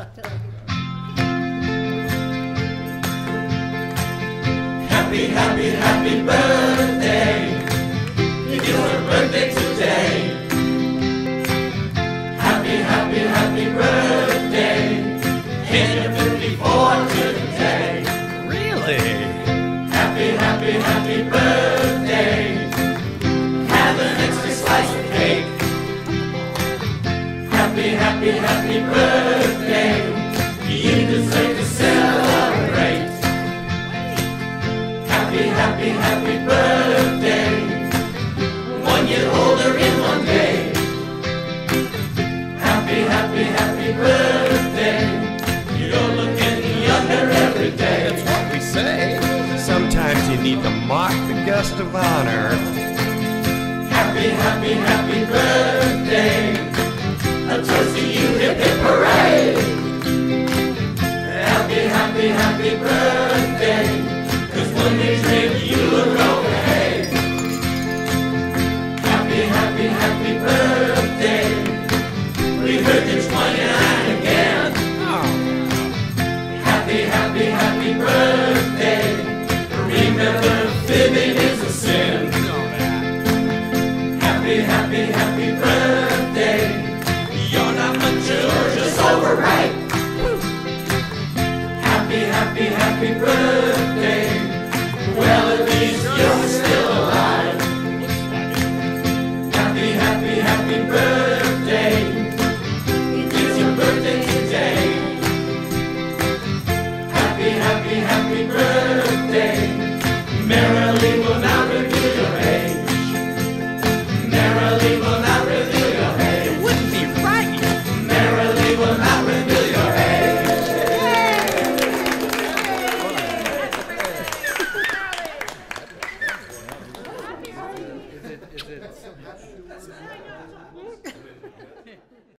Happy, happy, happy birthday. It's your birthday today. Happy, happy, happy birthday. Hit your 54 today. Really? Happy, happy, happy birthday. Have an extra slice of cake. Happy, happy, happy birthday. You deserve to celebrate. Happy, happy, happy birthday. 1 year older in 1 day. Happy, happy, happy birthday. You're looking younger every day. That's what we say. Sometimes you need to mock the guest of honor. Happy, happy, happy birthday. A toast to you, hip hip hooray. Happy, happy, happy birthday. 'Cause when we drink, you look okay. Happy, happy, happy birthday. We heard you're 29 again. Happy, happy, happy birthday. Remember, fibbing is a sin. Happy, happy, happy birthday. You're not mature, just overripe. Happy, happy, happy birthday. Well, at least you're still alive. Happy, happy, happy birthday. It's your birthday today. Happy, happy, happy birthday. Merrily will not reveal your age. Merrily will not reveal your age. It wouldn't be right. Merrily will not reveal your age. Is it